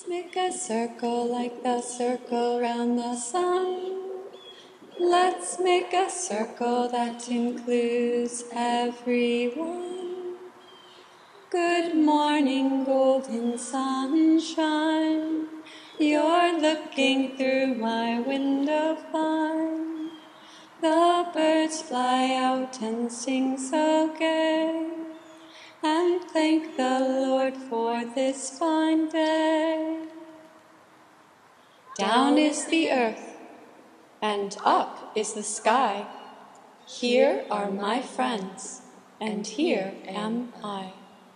make a circle like the circle round the sun. Let's make a circle that includes everyone. Good morning, golden sunshine. You're looking through my window fine. The birds fly out and sing so gay, and thank the Lord for this fine day. Down is the earth, and up is the sky. Here are my friends, and here am I.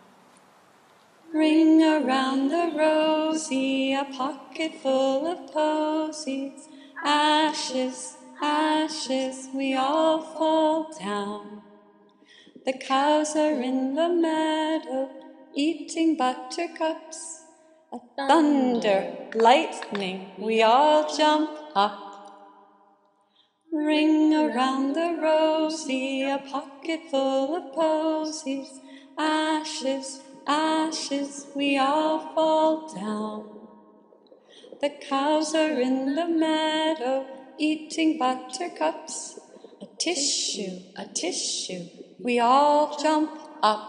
Ring around the rosy, a pocket full of posies. Ashes, ashes, we all fall down. The cows are in the meadow, eating buttercups. A thunder, lightning, we all jump up. Ring around the rosy, a pocket full of posies. Ashes, ashes, we all fall down. The cows are in the meadow, eating buttercups. A tissue, we all jump up.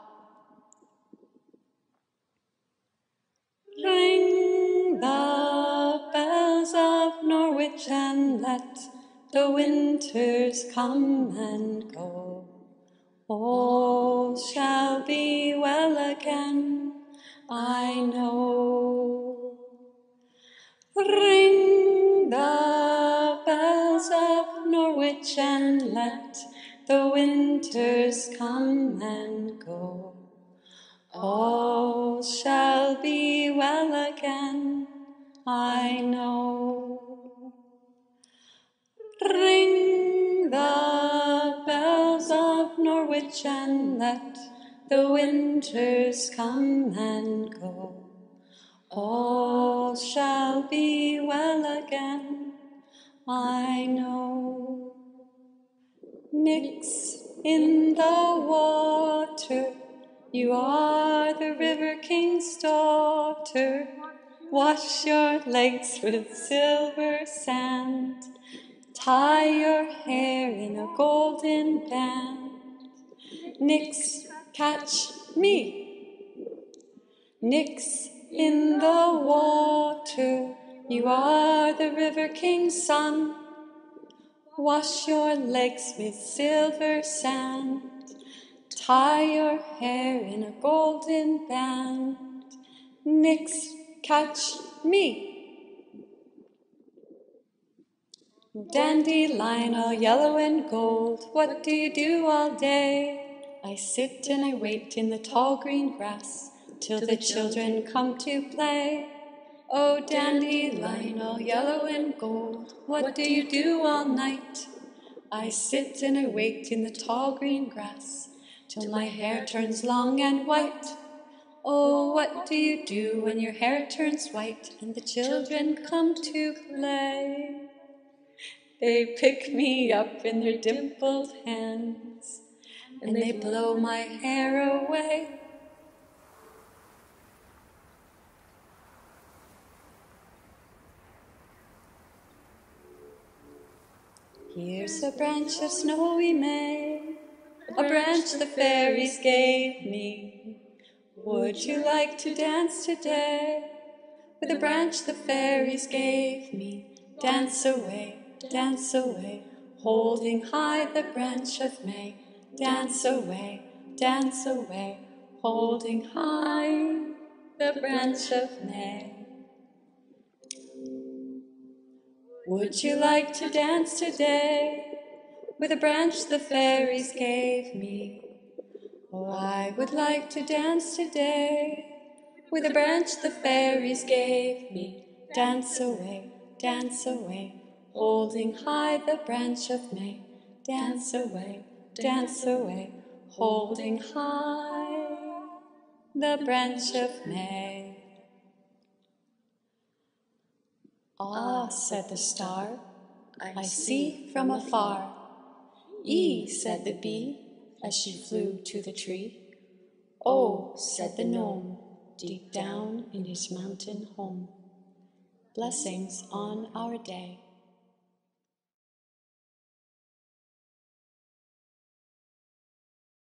Ring the bells of Norwich and let the winters come and go. All shall be well again, I know. Ring the bells of Norwich and let the winters come and go. All shall be well again, I know. Ring the bells of Norwich and let the winters come and go. All shall be well again, I know. Nix in the water, you are the River King's daughter. Wash your legs with silver sand. Tie your hair in a golden band. Nix, catch me. Nix in the water, you are the River King's son. Wash your legs with silver sand. Tie your hair in a golden band. Nix, catch me. Dandelion all yellow and gold, what do you do all day? I sit and I wait in the tall green grass till the children come to play. Oh, dandelion all yellow and gold, what do you do all night? I sit and I wait in the tall green grass till my hair turns long and white. Oh, what do you do when your hair turns white and the children come to play? They pick me up in their dimpled hands, and they blow my hair away. Here's a branch of snowy May, a branch the fairies gave me. Would you like to dance today? With a branch the fairies gave me. Dance away, holding high the branch of May. Dance away, holding high the branch of May. Would you like to dance today with a branch the fairies gave me? Oh, I would like to dance today with a branch the fairies gave me. Dance away, holding high the branch of May. Dance away, holding high the branch of May. Ah, said the star, I see from afar. E, said the bee, as she flew to the tree. Oh, said the gnome, deep down in his mountain home. Blessings on our day.